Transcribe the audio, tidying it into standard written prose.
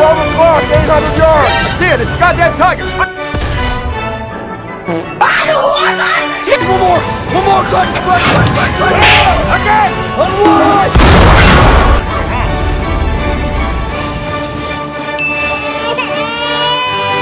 12 o'clock, 800 yards. I see it. It's a goddamn tiger. One more. Clutch. Again. Unload.